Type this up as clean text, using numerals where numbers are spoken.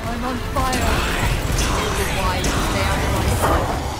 I'm on fire. This is why you stay out of my sight.